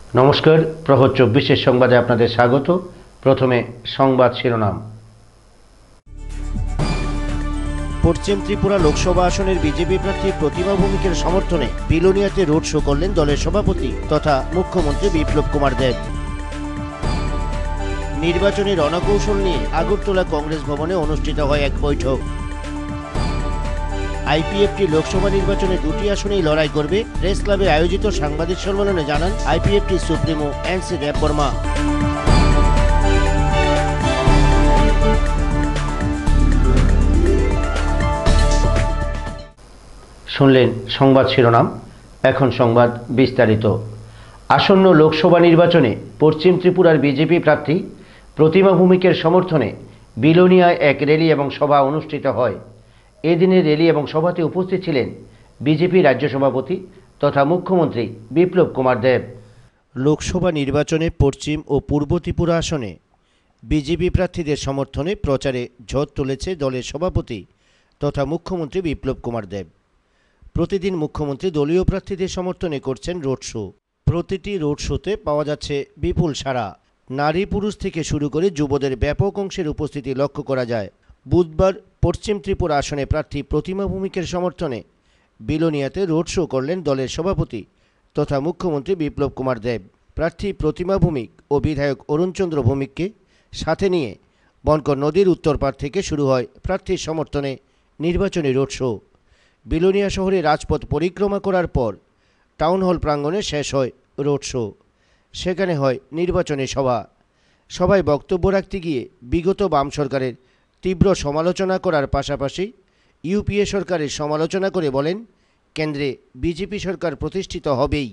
নমস্কার, প্রহর 24 সংবাদে আপনাদের স্বাগত। প্রথমে সংবাদ শিরোনাম। পশ্চিম ত্রিপুরা লোকসভা আসনের বিজেপি প্রার্থী প্রতিমা ভৌমিকের সমর্থনে বিলোনিয়াতে রোড শো করলেন দলের সভাপতি তথা মুখ্যমন্ত্রী বিপ্লব কুমার দেব। নির্বাচনী রণকৌশল নিয়ে আগরতলা কংগ্রেস ভবনে অনুষ্ঠিত হয় এক বৈঠক। আইপিএফটি লোকসভা নির্বাচনে দুটি আসনেই লড়াই করবে, প্রেস ক্লাবে আয়োজিত সাংবাদিক সম্মেলনে জানান আইপিএফটি সুপ্রিমো এনসি দেববর্মা। শুনলেন সংবাদ শিরোনাম, এখন সংবাদ বিস্তারিত। আসন্ন লোকসভা নির্বাচনে পশ্চিম ত্রিপুরার বিজেপি প্রার্থী প্রতিমা ভৌমিকের সমর্থনে বিলোনিয়ায় এক র্যালি এবং সভা অনুষ্ঠিত হয়। এদিনের র্যালি এবং সভাতে উপস্থিত ছিলেন বিজেপি রাজ্য সভাপতি তথা মুখ্যমন্ত্রী বিপ্লব কুমার দেব। লোকসভা নির্বাচনে পশ্চিম ও পূর্ব ত্রিপুরা আসনে বিজেপি প্রার্থীদের সমর্থনে প্রচারে ঝড় তুলেছে দলের সভাপতি তথা মুখ্যমন্ত্রী বিপ্লব কুমার দেব। প্রতিদিন মুখ্যমন্ত্রী দলীয় প্রার্থীদের সমর্থনে করছেন রোড শো। প্রতিটি রোড শোতে পাওয়া যাচ্ছে বিপুল সাড়া। নারী পুরুষ থেকে শুরু করে যুবদের ব্যাপক অংশের উপস্থিতি লক্ষ্য করা যায়। বুধবার পশ্চিম ত্রিপুরা আসনে প্রার্থী প্রতিমা ভৌমিকের সমর্থনে বিলোনিয়াতে রোড শো করলেন দলের সভাপতি তথা মুখ্যমন্ত্রী বিপ্লব কুমার দেব। প্রার্থী প্রতিমা ভৌমিক ও বিধায়ক অরুণচন্দ্র ভৌমিককে সাথে নিয়ে বনকর নদীর উত্তর পাড় থেকে শুরু হয় প্রার্থীর সমর্থনে নির্বাচনী রোড শো। বিলোনিয়া শহরে রাজপথ পরিক্রমা করার পর টাউন হল প্রাঙ্গণে শেষ হয় রোড শো। সেখানে হয় নির্বাচনী সভা। সভায় বক্তব্য রাখতে গিয়ে বিগত বাম সরকারের তীব্র সমালোচনা করার পাশাপাশি ইউপিএ সরকারের সমালোচনা করে বলেন, কেন্দ্রে বিজেপি সরকার প্রতিষ্ঠিত হবেই।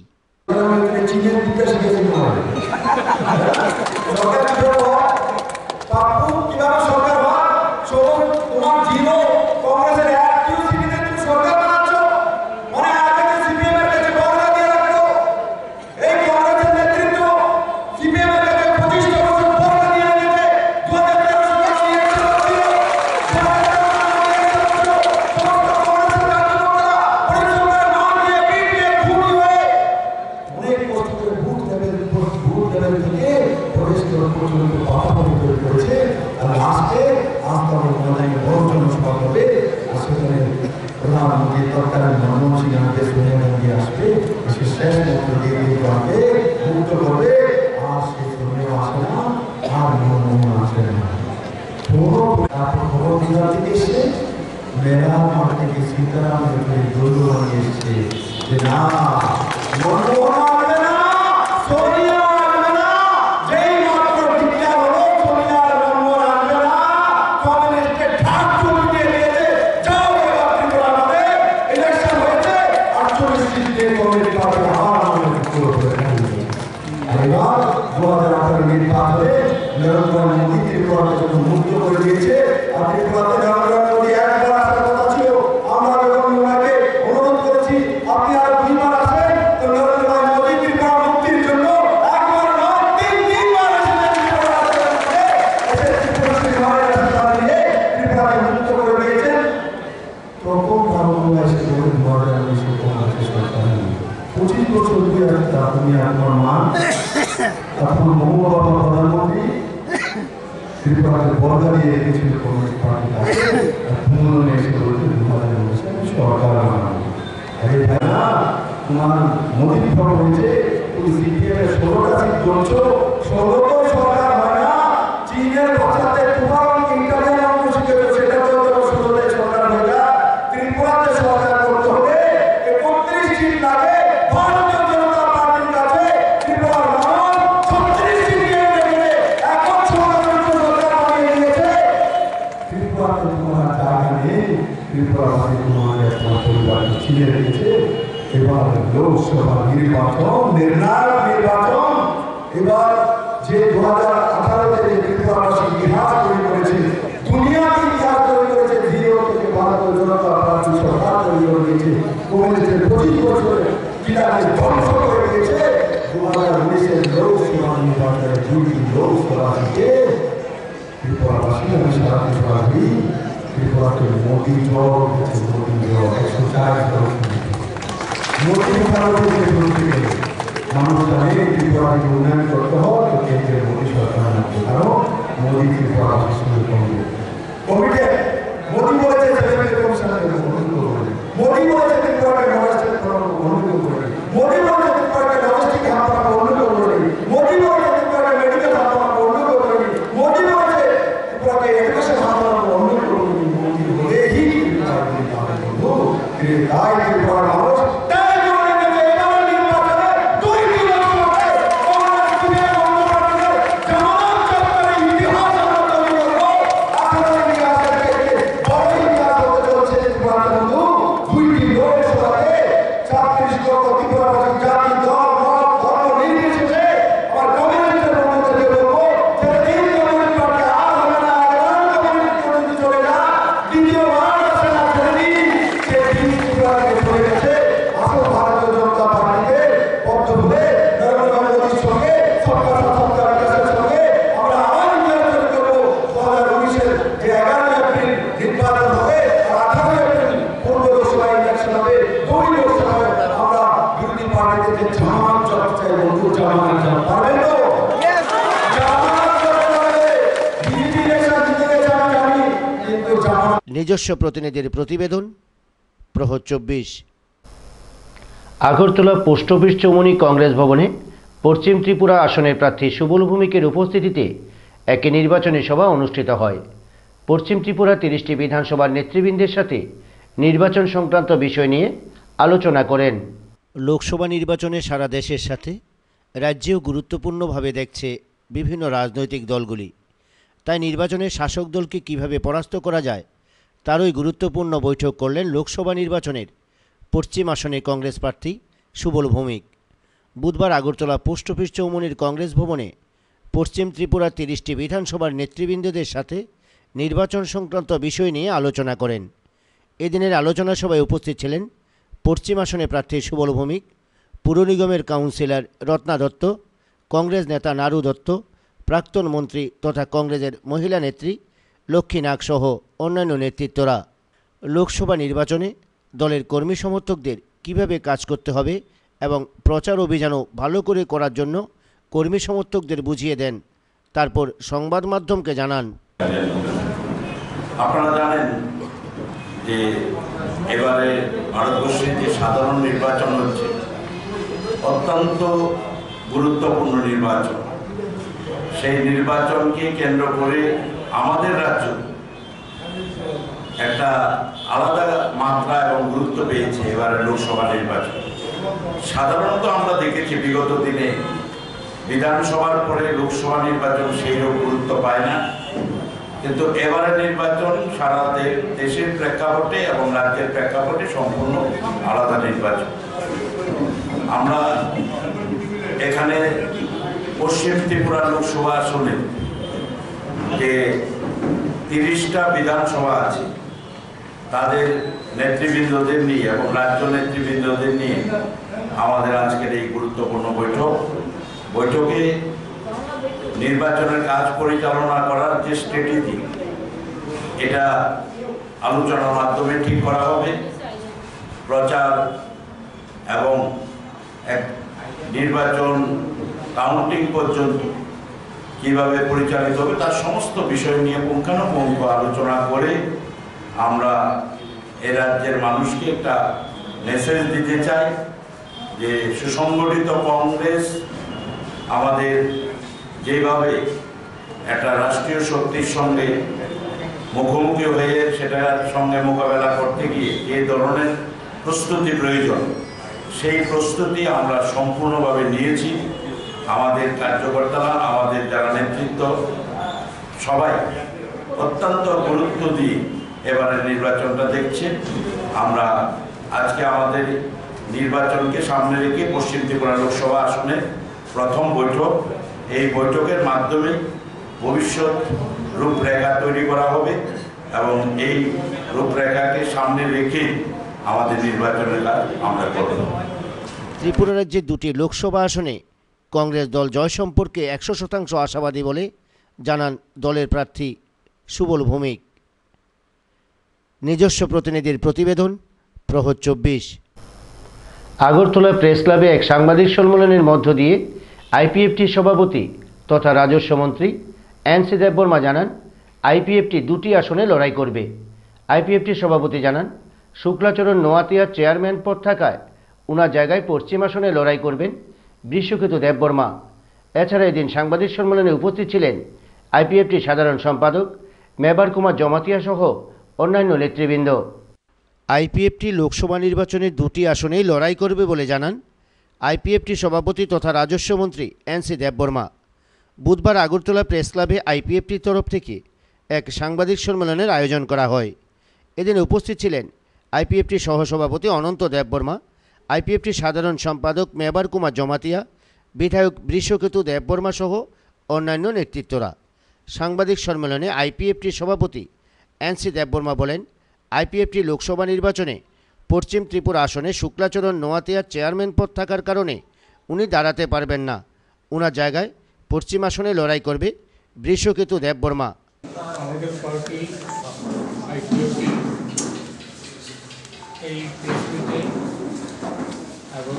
লোকসভা নির্বাচন নির্ণায়ক নির্বাচন এবার যে 2018-তে যে ত্রিপুরাবাসী ইতিহাস তৈরি করেছে, দুনিয়াকে ইতিহাস তৈরি করেছে, জিরো থেকে ভারতীয় জনতা পার্টি সরকার তৈরি করে দিয়েছে, কংগ্রেসের 25 বছরে কিভাবে ধ্বংস করে দিয়েছে। 2019-এর লোকসভা নির্বাচনের দুটি লোকসভা থেকে ত্রিপুরাবাসী আমি সারা ত্রিপুরাবাসী ত্রিপুরাকে মোদী জল হচ্ছে, মোদী জল 140 মানুষ তারা মানে ত্রিপুরাকে উন্নয়ন করতে হয় তো কেন্দ্রের মোদী সরকার লাগবে, কারণ মোদী ত্রিপুরা শুরু করবে। কমিটি মোদী বলেছে সেভেন্টি কমিশনের অনুমোদন করবে, মোদী বলেছে ত্রিপুরাকে মহারাষ্ট্রের অনুমোদন করবে, মোদী বলেছে ত্রিপুরাকে ডোমেস্টিক হাসপাতাল অনুমোদন করবে, মোদী বলেছে ত্রিপুরাকে মেডিকেল হাসপাতাল অনুমোদন করবে, মোদী বলেছে ত্রিপুরাকে এডুকেশন হাসপাতাল অনুমোদন করবে। মোদী বলে হি ত্রিপুরা বন্ধু তাই ত্রিপুরার মানুষ নিজস্ব প্রতিনিধির প্রতিবেদন, প্রহর 24। আগরতলা পোস্ট অফিস চৌমুহনী কংগ্রেস ভবনে পশ্চিম ত্রিপুরা আসনের প্রার্থী সুবল ভৌমিকের উপস্থিতিতে এক নির্বাচনী সভা অনুষ্ঠিত হয়। পশ্চিম ত্রিপুরা 30টি বিধানসভার নেতৃবৃন্দের সাথে নির্বাচন সংক্রান্ত বিষয় নিয়ে আলোচনা করেন। লোকসভা নির্বাচনে সারা দেশের সাথে রাজ্যেও গুরুত্বপূর্ণভাবে দেখছে বিভিন্ন রাজনৈতিক দলগুলি, তাই নির্বাচনে শাসক দলকে কীভাবে পরাস্ত করা যায় তারই গুরুত্বপূর্ণ বৈঠক করলেন লোকসভা নির্বাচনের পশ্চিম আসনে কংগ্রেস প্রার্থী সুবল ভৌমিক। বুধবার আগরতলা পোস্ট অফিস চৌমুহনীর কংগ্রেস ভবনে পশ্চিম ত্রিপুরা 30টি বিধানসভার নেতৃবৃন্দদের সাথে নির্বাচন সংক্রান্ত বিষয় নিয়ে আলোচনা করেন। এদিনের আলোচনা সভায় উপস্থিত ছিলেন পশ্চিম আসনে প্রার্থী সুবল ভৌমিক, পুর নিগমের কাউন্সিলর রত্না দত্ত, কংগ্রেস নেতা নারু দত্ত, প্রাক্তন মন্ত্রী তথা কংগ্রেসের মহিলা নেত্রী লক্ষ্মী নাগ সহ অন্যান্য নেতৃত্বরা। লোকসভা নির্বাচনে দলের কর্মী সমর্থকদের কীভাবে কাজ করতে হবে এবং প্রচার অভিযানও ভালো করে করার জন্য কর্মী সমর্থকদের বুঝিয়ে দেন। তারপর সংবাদ মাধ্যমকে জানান, আপনারা জানেন যে এবারে ভারতবর্ষের যে সাধারণ নির্বাচন হচ্ছে অত্যন্ত গুরুত্বপূর্ণ নির্বাচন। সেই নির্বাচনকে কেন্দ্র করে আমাদের রাজ্য একটা আলাদা মাত্রা এবং গুরুত্ব পেয়েছে এবারে লোকসভা নির্বাচন। সাধারণত আমরা দেখেছি বিগত দিনে বিধানসভার পরে লোকসভা নির্বাচন সেইরকম গুরুত্ব পায় না, কিন্তু এবারে নির্বাচন সারা দেশের প্রেক্ষাপটে এবং রাজ্যের প্রেক্ষাপটে সম্পূর্ণ আলাদা নির্বাচন। আমরা এখানে পশ্চিম ত্রিপুরা লোকসভা আসনে যে 30টা বিধানসভা আছে তাদের নেতৃবৃন্দদের নিয়ে এবং রাজ্য নেতৃবৃন্দদের নিয়ে আমাদের আজকের এই গুরুত্বপূর্ণ বৈঠকে নির্বাচনের কাজ পরিচালনা করার যে স্ট্র্যাটেজি এটা আলোচনার মাধ্যমে ঠিক করা হবে। প্রচার এবং এক নির্বাচন কাউন্টিং পর্যন্ত কিভাবে পরিচালিত হবে তার সমস্ত বিষয় নিয়ে পুঙ্খানুপুঙ্খ আলোচনা করে আমরা এ রাজ্যের মানুষকে একটা মেসেজ দিতে চাই যে সুসংগঠিত কংগ্রেস আমাদের যেভাবে একটা রাষ্ট্রীয় শক্তির সঙ্গে মুখোমুখি হয়ে সেটার সঙ্গে মোকাবেলা করতে গিয়ে যে ধরনের প্রস্তুতি প্রয়োজন সেই প্রস্তুতি আমরা সম্পূর্ণভাবে নিয়েছি। আমাদের কার্যকর্তারা, আমাদের যারা নেতৃত্ব সবাই অত্যন্ত গুরুত্ব দিয়ে এবারে নির্বাচনটা দেখছে। আমরা আজকে আমাদের নির্বাচনকে সামনে রেখে পশ্চিম ত্রিপুরা লোকসভা আসনে প্রথম বৈঠক, এই বৈঠকের মাধ্যমে ভবিষ্যৎ রূপরেখা তৈরি করা হবে এবং এই রূপরেখাকে সামনে রেখে আমাদের নির্বাচনের কাজ আমরা করব। ত্রিপুরা রাজ্যের 2টি লোকসভা আসনে কংগ্রেস দল জয় সম্পর্কে 100% আশাবাদী বলে জানান দলের প্রার্থী সুবল ভৌমিক। নিজস্ব প্রতিনিধির প্রতিবেদন, প্রহর 24। আগরতলা প্রেস ক্লাবে এক সাংবাদিক সম্মেলনের মধ্য দিয়ে আইপিএফটির সভাপতি তথা রাজস্ব মন্ত্রী এনসি দেববর্মা জানান, আইপিএফটি দুটি আসনে লড়াই করবে। আইপিএফটির সভাপতি জানান, শুক্লাচরণ নোয়াতিয়ার চেয়ারম্যান পদ থাকায় ওনার জায়গায় পশ্চিম আসনে লড়াই করবেন বৃষকেতু দেববর্মা। এছাড়া এদিন সাংবাদিক সম্মেলনে উপস্থিত ছিলেন আইপিএফটি সাধারণ সম্পাদক মেবার কুমার জমাতিয়া সহ অন্যান্য নেতৃবৃন্দ। আইপিএফটি লোকসভা নির্বাচনে দুটি আসনেই লড়াই করবে বলে জানান আইপিএফটি সভাপতি তথা রাজস্ব মন্ত্রী এনসি দেববর্মা। বুধবার আগরতলা প্রেস ক্লাবে আইপিএফটির তরফ থেকে এক সাংবাদিক সম্মেলনের আয়োজন করা হয়। এদিন উপস্থিত ছিলেন আইপিএফটি সহসভাপতি অনন্ত দেববর্মা, আইপিএফটি সাধারণ সম্পাদক মেবার কুমার জমাতিয়া, বিধায়ক বৃষকেতু দেববর্মা সহ অন্যান্য নেতৃত্বরা। সাংবাদিক সম্মেলনে আইপিএফটির সভাপতি এনসি দেববর্মা বলেন, আইপিএফটি লোকসভা নির্বাচনে পশ্চিম ত্রিপুরা আসনে শুক্লাচরণ নোয়াতিয়ার চেয়ারম্যান পদ থাকার কারণে উনি দাঁড়াতে পারবেন না। ওনার জায়গায় পশ্চিম আসনে লড়াই করবে বৃষকেতু দেববর্মা। আমাদের পার্টি আইপিএফটি এই প্রেসমিটে আগত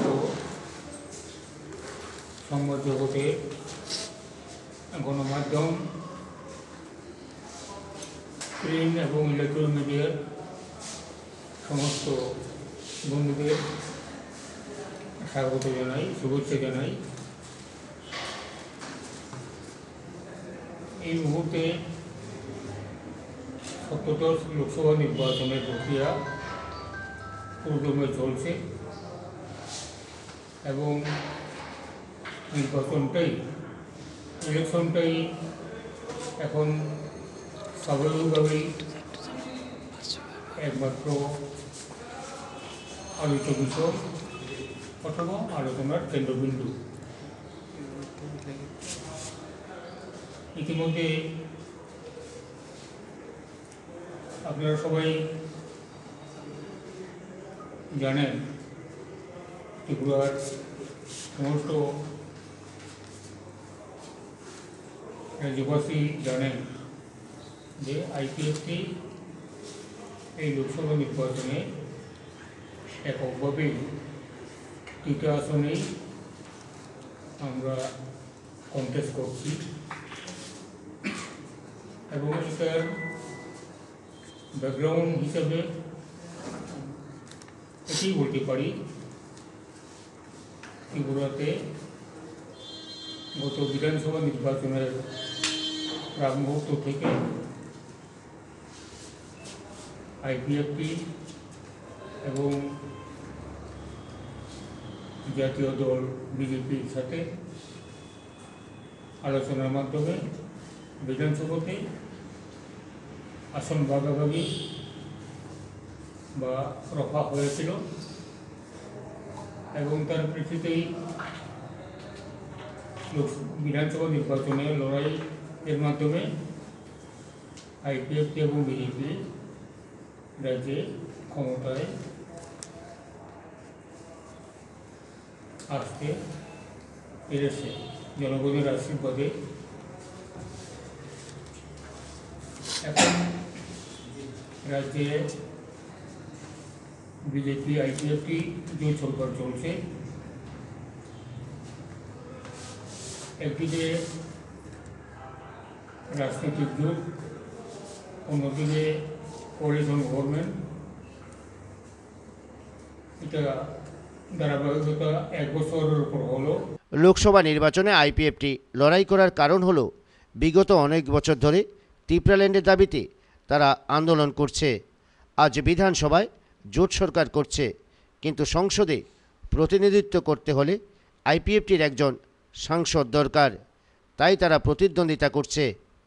সংবাদ জগতে গণমাধ্যম, প্রিন্ট এবং ইলেকট্রনিক মিডিয়ার সমস্ত বন্ধুদের স্বাগত জানাই, শুভেচ্ছা জানাই। এই মুহূর্তে সপ্তদশ লোকসভা নির্বাচনের প্রক্রিয়া পুরোদমে চলছে এবং ইলেকশনটাই এখন স্বাভাবিকভাবেই একমাত্র আলোচ্য বিষয় অথবা আলোচনার কেন্দ্রবিন্দু। ইতিমধ্যে আপনারা সবাই জানেন, ত্রিপুরার সমস্ত রাজ্যবাসী জানেন যে আইপিএফটি এই লোকসভা নির্বাচনে এককভাবে 3টি আসনেই আমরা কন্টেস্ট করছি এবং এটার ব্যাকগ্রাউন্ড হিসাবে এটাই বলতে পারি, ত্রিপুরাতে গত বিধানসভা নির্বাচনের প্রাক মুহূর্ত থেকে আইপিএফটি এবং জাতীয় দল বিজেপির সাথে আলোচনার মাধ্যমে বিধানসভাতে আসন ভাগাভাগি বা রফা হয়েছিল এবং তার প্রেক্ষিতেই বিধানসভা নির্বাচনে লড়াই এর মাধ্যমে আইপিএফটি এবং বিজেপি রাজ্যে ক্ষমতায় আসতে পেরেছে জনগণের আশীর্বাদে। এখন রাজ্যে বিজেপি আইপিএফটি যে সরকার চলছে, একদিকে রাজনৈতিক জোট, অন্যদিকে কোয়ালিশন গভর্নমেন্ট, এটা ধারাবাহিকতা 1 বছরের উপর হলো। লোকসভা নির্বাচনে আইপিএফটি লড়াই করার কারণ হলো বিগত অনেক বছর ধরে ত্রিপুরাল্যান্ডের দাবিতে তারা আন্দোলন করছে। আজ বিধানসভায় জোট সরকার করছে, কিন্তু সংসদে প্রতিনিধিত্ব করতে হলে আইপিএফটির একজন সাংসদ দরকার, তাই তারা প্রতিদ্বন্দ্বিতা করছে।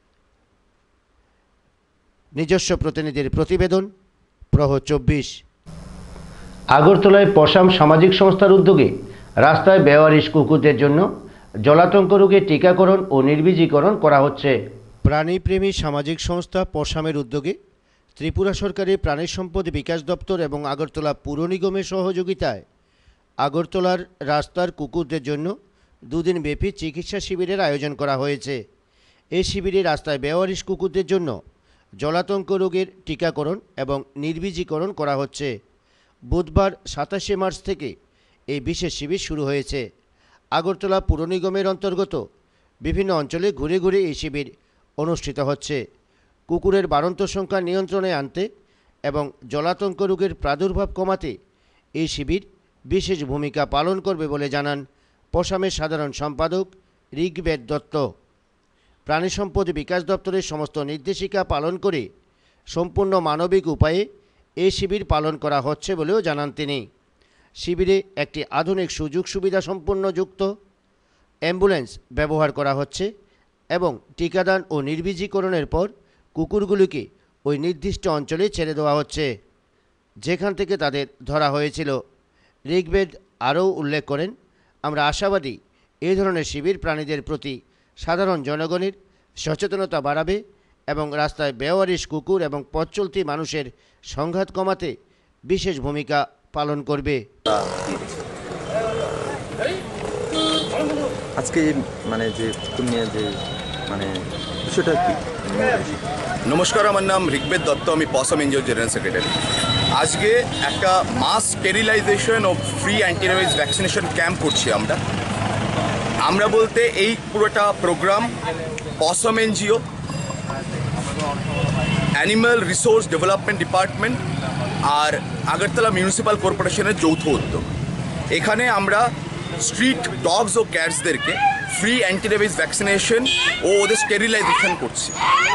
নিজস্ব প্রতিনিধির প্রতিবেদন, প্রহর 24। আগরতলায় পশাম সামাজিক সংস্থার উদ্যোগে রাস্তায় বেওয়ারিশ কুকুরদের জন্য জলাতঙ্ক রোগের টিকাকরণ ও নির্বীজীকরণ করা হচ্ছে। প্রাণীপ্রেমী সামাজিক সংস্থা পশামের উদ্যোগে ত্রিপুরা সরকারের প্রাণী সম্পদ বিকাশ দপ্তর এবং আগরতলা পুর নিগমের সহযোগিতায় আগরতলার রাস্তার কুকুরদের জন্য 2 দিনব্যাপী চিকিৎসা শিবিরের আয়োজন করা হয়েছে। এই শিবিরে রাস্তায় বেওয়ারিশ কুকুরদের জন্য জলাতঙ্ক রোগের টিকাকরণ এবং নির্বীজীকরণ করা হচ্ছে। বুধবার 27শে মার্চ থেকে এই বিশেষ শিবির শুরু হয়েছে। আগরতলা পুর নিগমের অন্তর্গত বিভিন্ন অঞ্চলে ঘুরে ঘুরে এই শিবির অনুষ্ঠিত হচ্ছে। কুকুরের বাড়ন্ত সংখ্যা নিয়ন্ত্রণে আনতে এবং জলাতঙ্ক রোগের প্রাদুর্ভাব কমাতে এই শিবির বিশেষ ভূমিকা পালন করবে বলে জানান পসামের সাধারণ সম্পাদক ঋগ্বেদ দত্ত। প্রাণী সম্পদ বিকাশ দপ্তরের সমস্ত নির্দেশিকা পালন করে সম্পূর্ণ মানবিক উপায়ে এই শিবির পালন করা হচ্ছে বলেও জানান তিনি। শিবিরে একটি আধুনিক সুযোগ সুবিধা সম্পন্ন যুক্ত অ্যাম্বুলেন্স ব্যবহার করা হচ্ছে এবং টিকাদান ও নির্বীজীকরণের পর কুকুরগুলিকে ওই নির্দিষ্ট অঞ্চলে ছেড়ে দেওয়া হচ্ছে যেখান থেকে তাদের ধরা হয়েছিল। ঋগ্বেদ আরও উল্লেখ করেন, আমরা আশাবাদী এই ধরনের শিবির প্রাণীদের প্রতি সাধারণ জনগণের সচেতনতা বাড়াবে এবং রাস্তায় বেওয়ারিশ কুকুর এবং পথ চলতি মানুষের সংঘাত কমাতে বিশেষ ভূমিকা পালন করবে। আজকে যে কুকুর নিয়ে যে বিষয়টা কি? নমস্কার, আমার নাম ঋগ্বেদ দত্ত, আমি পসম এনজিও জেনারেল সেক্রেটারি। আজকে একটা মাস স্টেরিলাইজেশন ও ফ্রি অ্যান্টিরেবিস ভ্যাকসিনেশন ক্যাম্প করছি আমরা বলতে এই পুরোটা প্রোগ্রাম পসম NGO, animal resource development department আর আগরতলা মিউনিসিপ্যাল কর্পোরেশনের যৌথ উদ্যোগ। এখানে আমরা স্ট্রিট ডগস ও ক্যাটসদেরকে ফ্রি অ্যান্টিরেবিস ভ্যাকসিনেশন ও ওদের স্টেরিলাইজেশন করছি।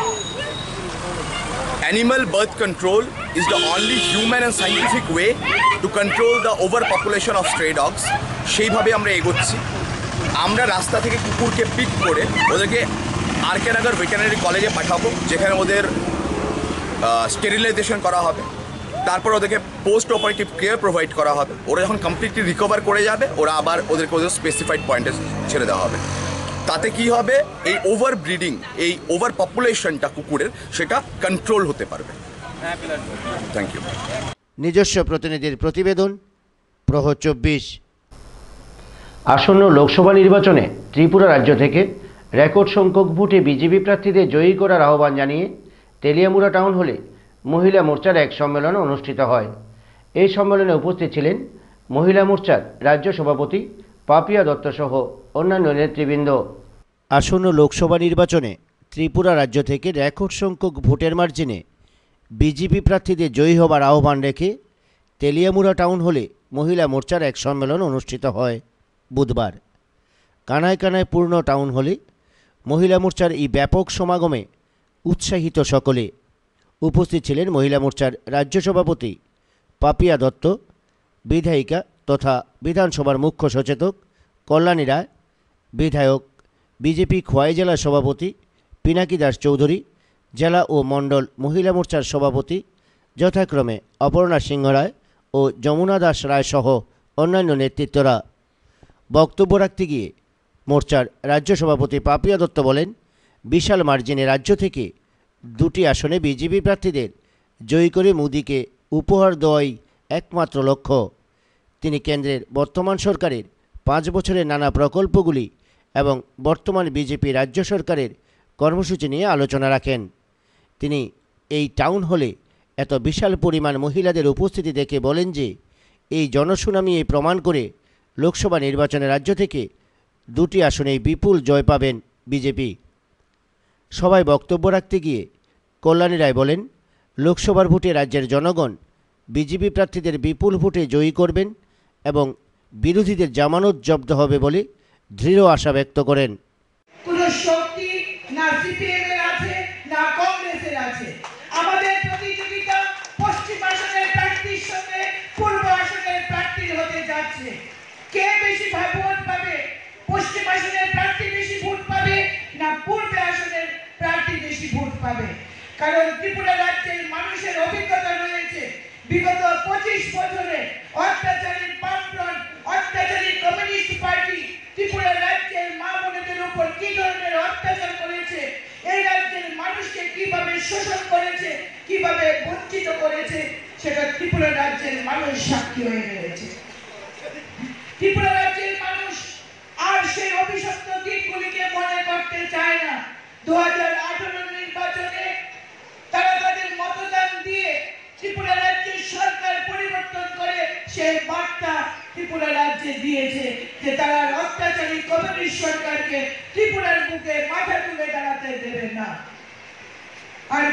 Animal birth control is the only human and scientific way to control the overpopulation of stray dogs. সেইভাবে আমরা এগোচ্ছি। আমরা রাস্তা থেকে কুকুরকে পিক করে ওদেরকে আর.কে. নগর ভেটেরিনারি কলেজে পাঠাবো, যেখানে ওদের স্টেরিলাইজেশন করা হবে। তারপর ওদেরকে পোস্ট অপারেটিভ কেয়ার প্রোভাইড করা হবে। ওরা যখন কমপ্লিটলি রিকভার করে যাবে, ওরা আবার ওদের স্পেসিফাইড পয়েন্টে ছেড়ে দেওয়া হবে। তাতে কি হবে, এই ওভার ব্রিডিং, এই ওভার পপুলেশনটা কুকুরের, সেটা কন্ট্রোল হতে পারবে। Thank you. নিজস্ব প্রতিনিধির প্রতিবেদন, প্রহর 24। আসন্ন লোকসভা নির্বাচনে ত্রিপুরা রাজ্য থেকে রেকর্ড সংখ্যক ভোটে বিজেপি প্রার্থীদের জয়ী করার আহ্বান জানিয়ে তেলিয়ামুড়া টাউন হলে মহিলা মোর্চার এক সম্মেলন অনুষ্ঠিত হয়। এই সম্মেলনে উপস্থিত ছিলেন মহিলা মোর্চার রাজ্য সভাপতি পাপিয়া দত্ত সহ অন্যান্য নেতৃবৃন্দ। আসন্ন লোকসভা নির্বাচনে ত্রিপুরা রাজ্য থেকে রেকর্ড সংখ্যক ভোটের মার্জিনে বিজেপি প্রার্থীদের জয়ী হবার আহ্বান রেখে তেলিয়ামুড়া টাউন হলে মহিলা মোর্চার এক সম্মেলন অনুষ্ঠিত হয় বুধবার। কানায় কানায় পূর্ণ টাউন হলে মহিলা মোর্চার এই ব্যাপক সমাগমে উৎসাহিত সকলে। উপস্থিত ছিলেন মহিলা মোর্চার রাজ্য সভাপতি পাপিয়া দত্ত, বিধায়িকা তথা বিধানসভার মুখ্য সচেতক কল্যাণী রায়, বিধায়ক বিজেপি খোয়াই জেলা সভাপতি পিনাকি দাস চৌধুরী, জেলা ও মণ্ডল মহিলা মোর্চার সভাপতি যথাক্রমে অপর্ণা সিংহ রায় ও যমুনা দাস রায় সহ অন্যান্য নেতৃত্বরা। বক্তব্য রাখতে গিয়ে মোর্চার রাজ্য সভাপতি পাপিয়া দত্ত বলেন, বিশাল মার্জিনে রাজ্য থেকে 2টি আসনে বিজেপি প্রার্থীদের জয়ী করে মোদিকে উপহার দেওয়াই একমাত্র লক্ষ্য। তিনি কেন্দ্রের বর্তমান সরকারের 5 বছরের নানা প্রকল্পগুলি এবং বর্তমান বিজেপি রাজ্য সরকারের কর্মসূচি নিয়ে আলোচনা রাখেন। তিনি এই টাউন হলে এত বিশাল পরিমাণ মহিলাদের উপস্থিতি দেখে বলেন যে এই জনশুনানি প্রমাণ করে লোকসভা নির্বাচনে রাজ্য থেকে 2টি আসনেই বিপুল জয় পাবেন বিজেপি। সবাই বক্তব্য রাখতে গিয়ে কল্যাণী রায় বলেন, লোকসভার ভোটে রাজ্যের জনগণ বিজেপি প্রার্থীদের বিপুল ভোটে জয়ী করবেন এবং বিরোধীদের জামানত জব্দ হবে বলে দৃঢ় আশা ব্যক্ত করেন। কোনো শক্তি না সিপিএমের আছে না কংগ্রেসের আছে। আমাদের প্রতিযোগিতা পশ্চিম আসনের প্রার্থীর সঙ্গে পূর্ব আসনের প্রার্থীর হতে যাচ্ছে। কে বেশি ভোট পাবে? পশ্চিম আসনের প্রার্থী বেশি ভোট পাবে না পূর্ব আসনের প্রার্থী বেশি ভোট পাবে? কারণ ত্রিপুরা রাজ্যের মানুষের অভিজ্ঞতা রয়েছে, বিগত 25 বছরে অত্যাচারী বামফ্রন্ট, অত্যাচারী কমিউনিস্ট পার্টি ত্রিপুরা রাজ্যের মা বোনেদের উপর কি ধরনের অত্যাচার করেছে, এই রাজ্যের মানুষকে কিভাবে শোষণ করেছে, কিভাবে বঞ্চিত করেছে, সেটা ত্রিপুরা রাজ্যের মানুষ সাক্ষী হয়ে রয়েছে। ত্রিপুরা রাজ্যের মানুষ আর সেই অভিশপ্ত দিনগুলিকে মনে করতে চায় না। 2018 নির্বাচনে তারা তাদের মতদান দিয়ে ত্রিপুরা রাজ্যের সরকার পরিবর্তন করে সেই বার্তা ত্রিপুরা রাজ্যে দিয়েছে যে তারা অত্যাচারী কমিউনিস্ট সরকারকে ত্রিপুরার বুকে মাথা তুলে দাঁড়াতে দেবে না। আর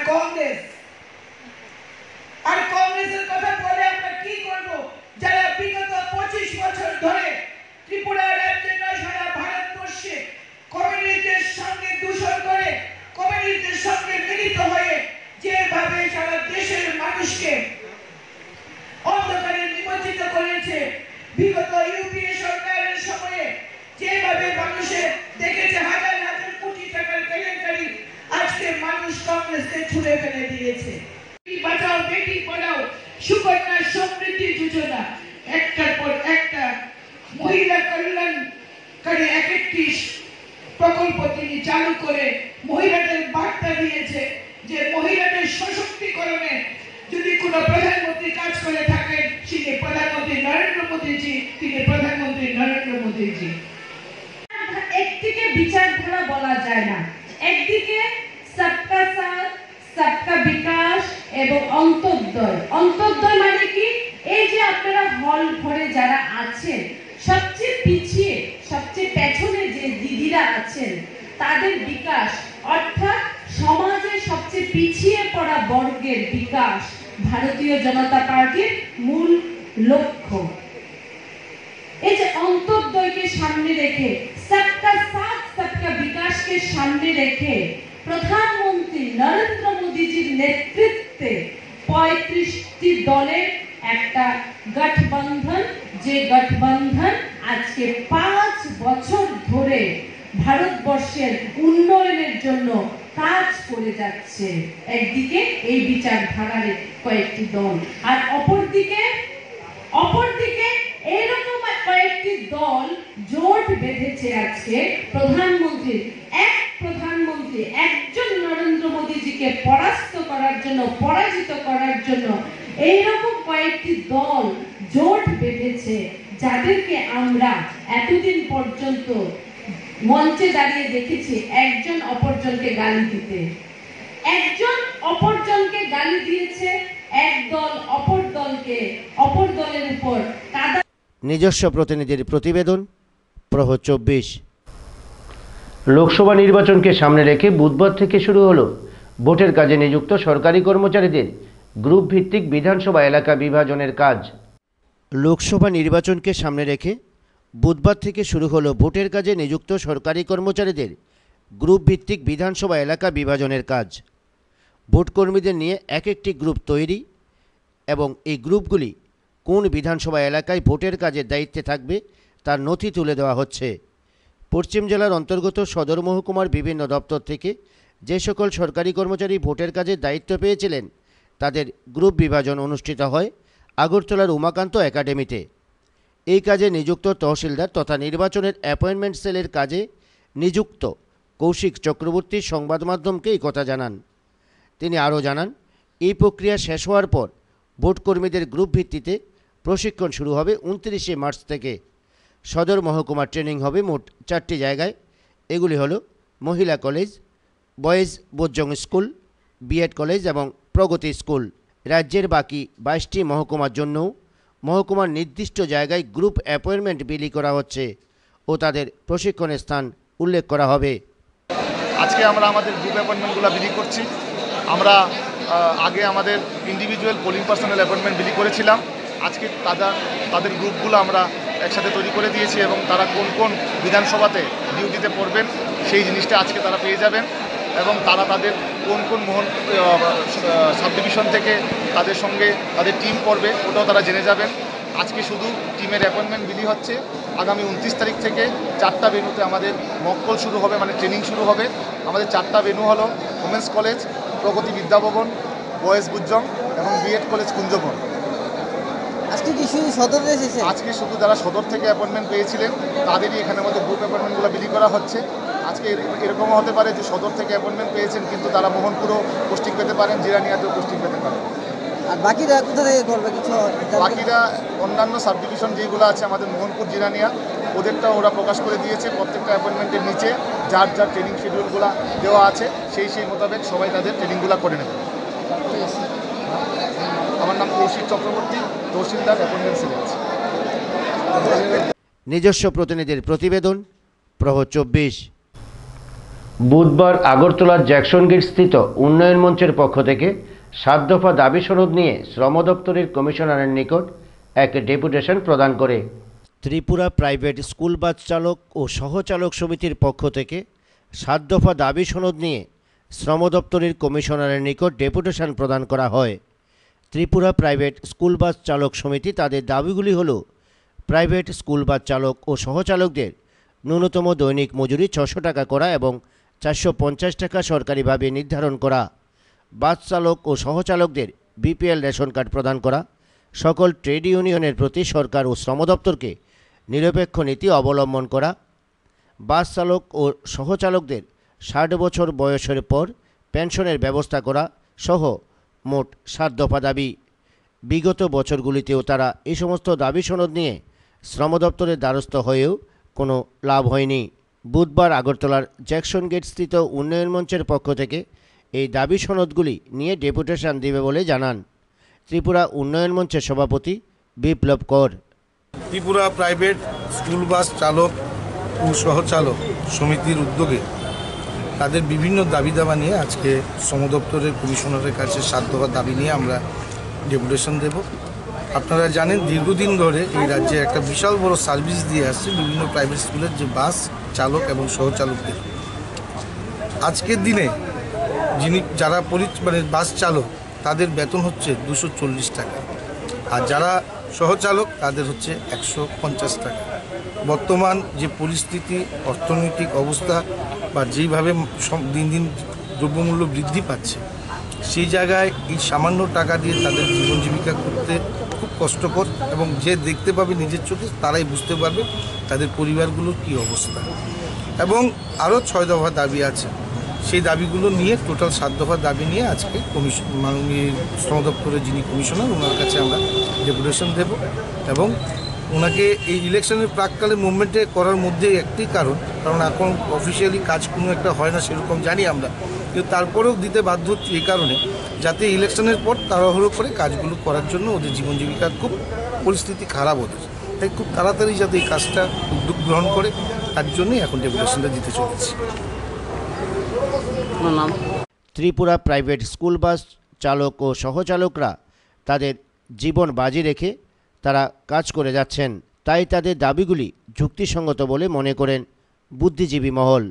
কংগ্রেসের কথা বলে আমরা কি করব, যারা বিগত 25 বছর ধরে ত্রিপুরা রাজ্যে নয় সারা ভারতবর্ষে কমিউনিস্টদের সঙ্গে দূষণ করে, কমিউনিস্টদের সঙ্গে মিলিত হয়ে যেভাবে সারা দেশের মানুষকে অন্ধকারে নিমজ্জিত করেছে, বিগত ইউপিএ সরকারের সময়ে যেভাবে মানুষের দেখেছে হাজার হাজার কোটি টাকার কেলেঙ্কারি, আজকে মানুষ কংগ্রেসকে ছুড়ে ফেলে দিয়েছে। বাঁচাও বেটি পড়াও, সুকন্যা সমৃদ্ধি যোজনা, একটার পর একটা মহিলা কল্যাণকারী এক একটি প্রকল্প তিনি চালু করে মহিলাদের বার্তা দিয়েছে যে মহিলাদের সশক্তিকরণে যদি কোনো প্রধানমন্ত্রী কাজ করে থাকেন তিনি প্রধানমন্ত্রী নরেন্দ্র মোদীজি, তিনি প্রধানমন্ত্রী নরেন্দ্র মোদীজি। একদিকে বিচারধারা বলা যায় না, একদিকে সবকা সাথ সবকা বিকাশ এবং অন্তর্দয় মানে কি, এই যে আপনারা হল ঘরে যারা আছেন সবচেয়ে পিছিয়ে সবচেয়ে পেছনে যে দিদিরা আছেন তাদের বিকাশ, অর্থাৎ সমাজের সবচেয়ে পিছিয়ে পড়া বর্গের বিকাশ ভারতীয় জনতা পার্টির মূল লক্ষ্য। এই যে অন্তর্দয়কে সামনে রেখে, সবকা সাথ সবকা বিকাশকে সামনে রেখে প্রধানমন্ত্রী নরেন্দ্র মোদীজির নেতৃত্বে 35টি দলের একটা গঠবন্ধন, যে গঠবন্ধন আজকে 5 বছর ধরে ভারতবর্ষের উন্নয়নের জন্য কাজ করে যাচ্ছে। একদিকে এই বিচারধারার কয়েকটি দল, আর অপরদিকে এরকম কয়েকটি দল জোট বেঁধেছে আজকে প্রধানমন্ত্রী একজন নরেন্দ্র মোদীজিকে পরাজিত করার জন্য এইরকম কয়েকটি দল জোট বেঁধেছে, যাদেরকে আমরা এতদিন পর্যন্ত মঞ্চে দাঁড়িয়ে দেখেছি একজন অপরজনকে গালি দিতে। একজন অপরজনকে গালি দিয়েছে, এক দল অপর দলের উপর কাদা। নিজস্ব প্রতিনিধির প্রতিবেদন, প্রহর 24। লোকসভা নির্বাচনকে সামনে রেখে বুধবার থেকে শুরু হলো ভোটের কাজে নিযুক্ত সরকারি কর্মচারীদের গ্রুপ ভিত্তিক বিধানসভা এলাকা বিভাজনের কাজ। লোকসভা নির্বাচনকে সামনে রেখে বুধবার থেকে শুরু হলো ভোটের কাজে নিযুক্ত সরকারি কর্মচারীদের গ্রুপ ভিত্তিক বিধানসভা এলাকা বিভাজনের কাজ। ভোটকর্মীদের নিয়ে এক একটি গ্রুপ তৈরি এবং এই গ্রুপগুলি কোন বিধানসভা এলাকায় ভোটের কাজের দায়িত্বে থাকবে তার নথি তুলে দেওয়া হচ্ছে। পশ্চিম জেলার অন্তর্গত সদর মহকুমার বিভিন্ন দপ্তর থেকে যে সকল সরকারি কর্মচারী ভোটের কাজের দায়িত্ব পেয়েছিলেন তাদের গ্রুপ বিভাজন অনুষ্ঠিত হয় আগরতলার উমাকান্ত একাডেমিতে। এই কাজে নিযুক্ত তহসিলদার তথা নির্বাচনের অ্যাপয়েন্টমেন্ট সেলের কাজে নিযুক্ত কৌশিক চক্রবর্তী সংবাদ মাধ্যমকে এই কথা জানান। তিনি আরও জানান, এই প্রক্রিয়া শেষ হওয়ার পর ভোটকর্মীদের গ্রুপ ভিত্তিতে প্রশিক্ষণ শুরু হবে 29শে মার্চ থেকে। সদর মহকুমার ট্রেনিং হবে মোট 4টি জায়গায়। এগুলি হলো মহিলা college, boys Bodhjung school, B Ed college এবং প্রগতি স্কুল। রাজ্যের বাকি 22টি মহকুমার জন্যও মহকুমার নির্দিষ্ট জায়গায় গ্রুপ অ্যাপয়েন্টমেন্ট বিলি করা হচ্ছে ও তাদের প্রশিক্ষণের স্থান উল্লেখ করা হবে। আজকে আমরা আমাদের গ্রুপ অ্যাপয়েন্টমেন্টগুলো বিলি করছি। আমরা আগে আমাদের ইন্ডিভিজুয়াল পোলিং পার্সোনাল অ্যাপয়েন্টমেন্ট বিলি করেছিলাম। আজকে তাদের গ্রুপগুলো আমরা একসাথে তৈরি করে দিয়েছি এবং তারা কোন কোন বিধানসভাতে ডিউটিতে পড়বেন সেই জিনিসটা আজকে তারা পেয়ে যাবেন এবং তারা তাদের কোন কোন সাব ডিভিশন থেকে তাদের সঙ্গে তাদের টিম পড়বে ওটাও তারা জেনে যাবেন। আজকে শুধু টিমের অ্যাপয়েন্টমেন্ট বিলি হচ্ছে। আগামী 29 তারিখ থেকে 4টা ভেন্যুতে আমাদের মকপল শুরু হবে, মানে ট্রেনিং শুরু হবে। আমাদের 4টা ভেন্যু হলো ওমেন্স কলেজ, প্রগতি বিদ্যাভবন, বয়েজ বুজ্জং এবং বিএড কলেজ কুঞ্জবন। আজকে কি শুধু সদর এসেছে? আজকে শুধু যারা সদর থেকে অ্যাপয়েন্টমেন্ট পেয়েছিলেন তাদেরই এখানে আমাদের গ্রুপ অ্যাপয়েন্টমেন্টগুলো বিলি করা হচ্ছে। আজকে এরকমও হতে পারে যে সদর থেকে অ্যাপয়েন্টমেন্ট পেয়েছেন কিন্তু তারা মোহনপুরও পোস্টিং পেতে পারেন, জিরানিয়াতেও পোস্টিং পেতে পারেন। আর বাকিরা কোথা থেকে করবে কিছু? বাকিরা অন্যান্য সাব ডিভিশন যেগুলো আছে আমাদের মোহনপুর, জিরানিয়া, ওদেরটাও ওরা প্রকাশ করে দিয়েছে। প্রত্যেকটা অ্যাপয়েন্টমেন্টের নিচে যার যার ট্রেনিং শিডিউলগুলো দেওয়া আছে সেই মোতাবেক সবাই তাদের ট্রেনিংগুলো করে নেবে। আমার নাম কৌশিক চক্রবর্তী, তহসিলদার অ্যাপয়েন্টমেন্ট সেলে আছে। নিজস্ব প্রতিনিধির প্রতিবেদন, প্রহর 24। বুধবার আগরতলার জ্যাকসন গেট স্থিত উন্নয়ন মঞ্চের পক্ষ থেকে 7 দফা দাবি সনদ নিয়ে শ্রম দপ্তরের কমিশনারের নিকট এক ডেপুটেশন প্রদান করে ত্রিপুরা প্রাইভেট স্কুল বাস চালক ও সহচালক সমিতির পক্ষ থেকে 7 দফা দাবি সনদ নিয়ে শ্রম দপ্তরের কমিশনারের নিকট ডেপুটেশন প্রদান করা হয়। ত্রিপুরা প্রাইভেট স্কুল বাস চালক সমিতি তাদের দাবিগুলি হল প্রাইভেট স্কুল বাস চালক ও সহচালকদের ন্যূনতম দৈনিক মজুরি 600 টাকা করা এবং 450 টাকা সরকারিভাবে নির্ধারণ করা, বাস চালক ও সহচালকদের বিপিএল রেশন কার্ড প্রদান করা, সকল ট্রেড ইউনিয়নের প্রতি সরকার ও শ্রম দপ্তরকে নিরপেক্ষ নীতি অবলম্বন করা, বাস চালক ও সহচালকদের 60 বছর বয়সের পর পেনশনের ব্যবস্থা করা সহ মোট 7 দফা দাবি। বিগত বছরগুলিতেও তারা এই সমস্ত দাবি সনদ নিয়ে শ্রম দপ্তরের দ্বারস্থ হয়েও কোনো লাভ হয়নি। বুধবার আগরতলার জ্যাকসন গেট স্থিত উন্নয়ন মঞ্চের পক্ষ থেকে এই দাবি সনদগুলি নিয়ে ডেপুটেশন দেবে বলে জানান ত্রিপুরা উন্নয়ন মঞ্চের সভাপতি বিপ্লব কর। ত্রিপুরা প্রাইভেট স্কুল বাস চালক ও সহচালক সমিতির উদ্যোগে তাদের বিভিন্ন দাবি দাবা নিয়ে আজকে শ্রম দপ্তরের কমিশনারের কাছে 7 দফা দাবি নিয়ে আমরা ডেপুটেশন দেব। আপনারা জানেন দীর্ঘদিন ধরে এই রাজ্যে একটা বিশাল বড় সার্ভিস দিয়ে আসছে বিভিন্ন প্রাইভেট স্কুলের যে বাস চালক এবং সহচালকদের। আজকের দিনে যারা বাস চালক তাদের বেতন হচ্ছে 240 টাকা, আর যারা সহচালক তাদের হচ্ছে 150 টাকা। বর্তমান যে পরিস্থিতি, অর্থনৈতিক অবস্থা বা যেইভাবে দিন দিন দ্রব্যমূল্য বৃদ্ধি পাচ্ছে, সেই জায়গায় এই সামান্য টাকা দিয়ে তাদের জীবন জীবিকা করতে খুব কষ্টকর, এবং যে দেখতে পাবে নিজের চোখে তারাই বুঝতে পারবে তাদের পরিবারগুলোর কী অবস্থা। এবং আরও 6 দফা দাবি আছে, সেই দাবিগুলো নিয়ে টোটাল 7 দফা দাবি নিয়ে আজকে মাননীয় শ্রম দপ্তরের যিনি কমিশনার ওনার কাছে আমরা ডেপুটেশন দেব। এবং ওনাকে এই ইলেকশনের প্রাককালে মুভমেন্টে করার মধ্যে একটি কারণ এখন অফিসিয়ালি কাজ কোনো একটা হয় না সেরকম জানি আমরা, কিন্তু তারপরেও দিতে বাধ্য হচ্ছি এই কারণে যাতে ইলেকশনের পর তাড়াহুড়ো করে কাজগুলো করার জন্য ওদের জীবন জীবিকার খুব পরিস্থিতি খারাপ ওদের, তাই খুব তাড়াতাড়ি যাতে এই কাজটা উদ্যোগ গ্রহণ করে তার জন্যই এখন ডেপুটেশনটা দিতে চলেছি। নাম ত্রিপুরা প্রাইভেট স্কুল বাস চালক ও সহচালকরা তাদের জীবন বাজি রেখে তারা কাজ করে যাচ্ছেন, তাই তাদের দাবিগুলি যুক্তিসঙ্গত বলে মনে করেন বুদ্ধিজীবী মহল।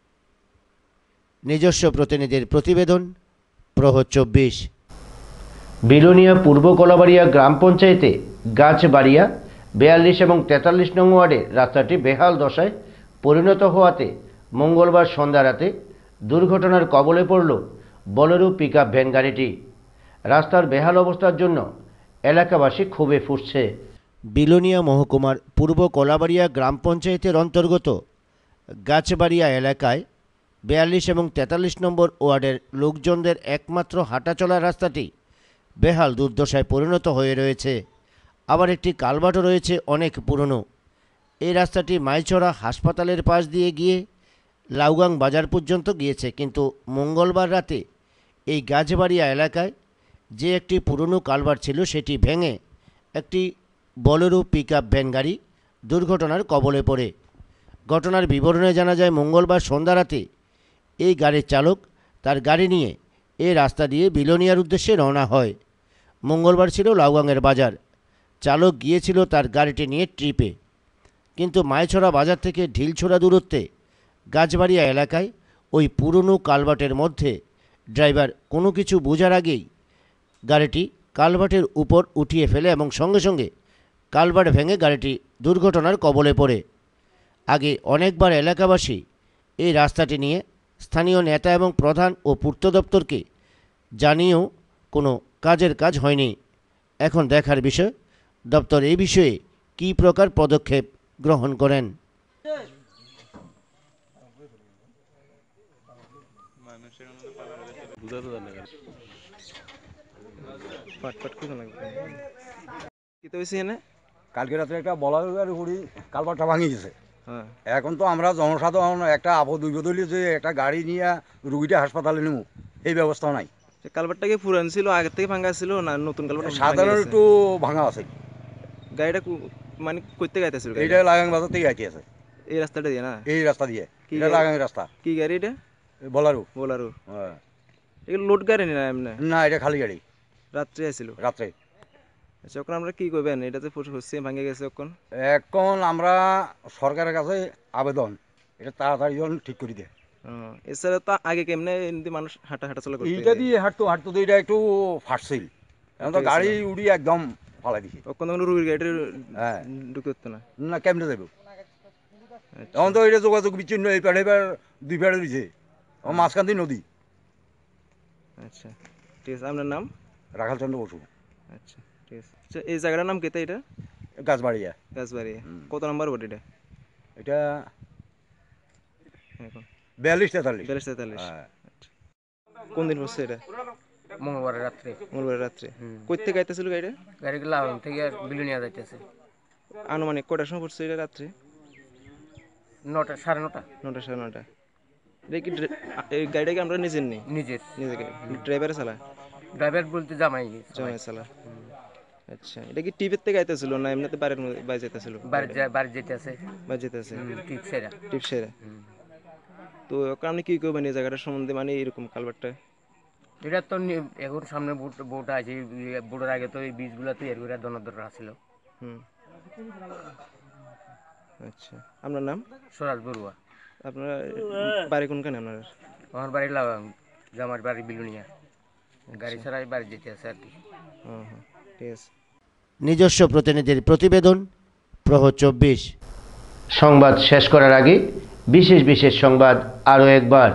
নিজস্ব প্রতিনিধির প্রতিবেদন, প্রহর 24। বিলোনিয়া পূর্ব কলাবাড়িয়া গ্রাম পঞ্চায়েতে গাছবাড়িয়া 42 এবং 43 নং ওয়ার্ডের রাস্তাটি বেহাল দশায় পরিণত হওয়াতে মঙ্গলবার সন্ধ্যা রাতে দুর্ঘটনার কবলে পড়ল বোলেরো পিকআপ ভ্যান গাড়িটি। রাস্তার বেহাল অবস্থার জন্য এলাকাবাসী ক্ষোভে ফুঁসছে। বিলোনিয়া মহকুমার পূর্ব কলাবাড়িয়া গ্রাম পঞ্চায়েতের অন্তর্গত গাছবাড়িয়া এলাকায় 42 এবং 43 নম্বর ওয়ার্ডের লোকজনদের একমাত্র হাঁটাচলার রাস্তাটি বেহাল দুর্দশায় পরিণত হয়ে রয়েছে। আবার একটি কালভার্টও রয়েছে অনেক পুরনো। এই রাস্তাটি মাইছড়া হাসপাতালের পাশ দিয়ে গিয়ে লাউগাং বাজার পর্যন্ত গিয়েছে, কিন্তু মঙ্গলবার রাতে এই গাছবাড়িয়া এলাকায় যে একটি পুরনো কালভার্ট ছিল সেটি ভেঙে একটি বোলেরো পিকআপ ভ্যান গাড়ি দুর্ঘটনার কবলে পড়ে। ঘটনার বিবরণে জানা যায় মঙ্গলবার সন্ধ্যা রাতে এই গাড়ির চালক তার গাড়ি নিয়ে এই রাস্তা দিয়ে বিলোনিয়ার উদ্দেশ্যে রওনা হয়। মঙ্গলবার ছিল লাউগাংয়ের বাজার। চালক গিয়েছিল তার গাড়িটি নিয়ে ট্রিপে, কিন্তু মাইছড়া বাজার থেকে ঢিলছোড়া দূরত্বে গাছবাড়িয়া এলাকায় ওই পুরনো কালভার্টের মধ্যে ড্রাইভার কোনো কিছু বোঝার আগেই গাড়িটি কালভার্টের উপর উঠিয়ে ফেলে এবং সঙ্গে সঙ্গে কালভার্ট ভেঙে গাড়িটি দুর্ঘটনার কবলে পড়ে। আগে অনেকবার এলাকাবাসী এই রাস্তাটি নিয়ে স্থানীয় নেতা এবং প্রধান ও পূর্ত দপ্তরকে জানিয়েও কোনো কাজের কাজ হয়নি। এখন দেখার বিষয় দপ্তর এই বিষয়ে কী প্রকার পদক্ষেপ গ্রহণ করেন। কালকে রাত্রে একটা বলার হুড়ি কালভার্টটা ভাঙি গেছে। এখন তো আমরা জনসাধারণ একটা আপদ বিপদ হইলে যে একটা গাড়ি নিয়ে রুগীটা হাসপাতালে নেব এই ব্যবস্থা নাই। কালভার্টটা কি পুরান ছিল, আগের থেকে ভাঙা ছিল না নতুন কালভার্ট? সাধারণ একটু ভাঙা আছে। গাড়িটা মানে করতে গাইতেছিল এইটা লাগাং বাজার থেকে আইতে আছে এই রাস্তাটা দিয়ে না এই রাস্তা দিয়ে এটা লাগাং রাস্তা কি গাড়ি এটা বলারু হ্যাঁ এগুলো লোড গাড়ি না এমনি না এটা খালি গাড়ি রাত্রে আসছিল রাত্রে আচ্ছা এখন আমরা কি করবেন এটা যে হচ্ছে ভাঙে গেছে এখন আমরা সরকারের কাছে আবেদন এটা তাড়াতাড়ি যেন ঠিক করে দেয় এছাড়া তো আগে কেমনে এমনি মানুষ হাঁটা চলা করতে এইটা দিয়ে হাঁটতো তো এটা একটু ফাটছিল এখন তো গাড়ি উড়ি একদম ফালাই দিছে ওখানে কোনো রুগীর গাড়ি ঢুকে হতো না না কেমনে যাবো এখন তো এটা যোগাযোগ বিচ্ছিন্ন এই পেড়ে এবার দুই পেড়ে দিছে মাঝখান নদী আচ্ছা ঠিক আছে আপনার নাম রাখাল চন্দ্র বসু আচ্ছা ঠিক আছে আচ্ছা এই জায়গাটার নাম কেতে এটা গাছবাড়িয়া কত নম্বর বোর্ড এটা এটা এখন 42-43 কোন দিন হচ্ছে এটা মঙ্গলবার রাত্রে কইতে গাইতেছিল গাড়িটা গাড়িগুলো লাগাম থেকে বিলুনিয়া যাইতেছে আনুমানিক কটার সময় পড়ছে এটা রাত্রে 9টা 9:30 9:30 এটা কি এই গাড়িটা কি আমরা নিজের নেই নিজের ড্রাইভারে চালা ড্রাইভার বলতে জামাই চালা আচ্ছা এটা কি টিভির থেকে গাইতেছিল না এমনিতে বাড়ির বাইরে যাইতেছিল বাড়ি যেতেছে টিপ সেরা তো আপনি কি করবেন এই জায়গাটার সম্বন্ধে মানে এরকম কালভারটা এটা তো এখন সামনে বোট আছে বোটের আগে তো এই বীজগুলো তৈরি করে দনদর আসছিল আচ্ছা আপনার নাম সুরাজ বড়ুয়া আপনার বাড়ি কোনখানে আপনার আমার বাড়ি জামার বাড়ি বিলুনিয়া গাড়ি ছাড়াই বাড়ি যেতে আছে আর কি ঠিক আছে নিজস্ব প্রতিনিধির প্রতিবেদন প্রহর 24 সংবাদ শেষ করার আগে বিশেষ সংবাদ আরও একবার।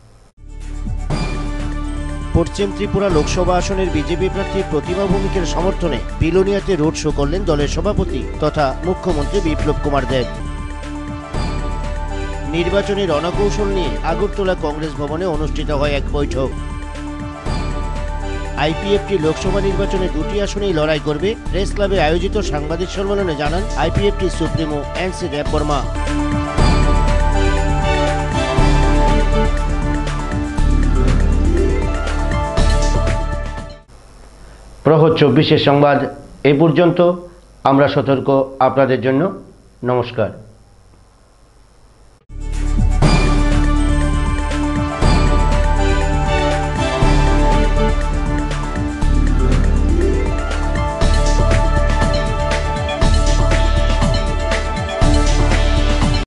পশ্চিম ত্রিপুরা লোকসভা আসনের বিজেপি প্রার্থী প্রতিমা ভৌমিকের সমর্থনে বিলোনিয়াতে রোড শো করলেন দলের সভাপতি তথা মুখ্যমন্ত্রী বিপ্লব কুমার দেব। নির্বাচনী রণকৌশল নিয়ে আগরতলা কংগ্রেস ভবনে অনুষ্ঠিত হয় এক বৈঠক। আইপিএফটি লোকসভা নির্বাচনে 2টি আসনেই লড়াই করবে প্রেস ক্লাবে আয়োজিত সাংবাদিক সম্মেলনে জানান আইপিএফটি সুপ্রিমো এনসি দেববর্মা। প্রহর 24 সংবাদ এ পর্যন্ত। আমরা সতর্ক আপনাদের জন্য। নমস্কার।